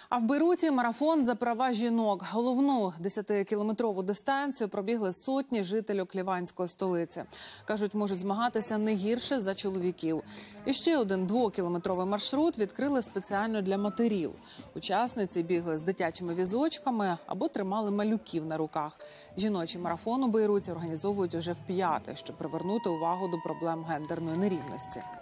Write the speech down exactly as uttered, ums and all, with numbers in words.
А в Бейруті марафон за права жінок. Головну десятикілометрову дистанцію пробігли сотні жителів ліванської столиці. Кажуть, можуть змагатися не гірше за чоловіків. І ще один двокілометровий маршрут відкрили спеціально для матерів. Учасниці бігли з дитячими візочками або тримали малюків на руках. Жіночий марафон у Бейруті організовують уже вп'яте, щоб привернути увагу до проблем гендерної нерівності.